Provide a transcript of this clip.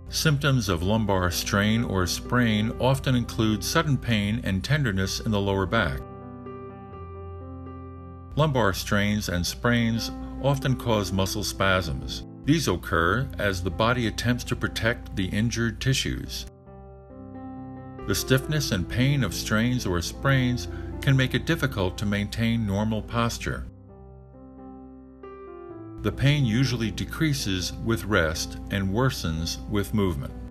Symptoms of lumbar strain or sprain often include sudden pain and tenderness in the lower back. Lumbar strains and sprains often cause muscle spasms. These occur as the body attempts to protect the injured tissues. The stiffness and pain of strains or sprains can make it difficult to maintain normal posture. The pain usually decreases with rest and worsens with movement.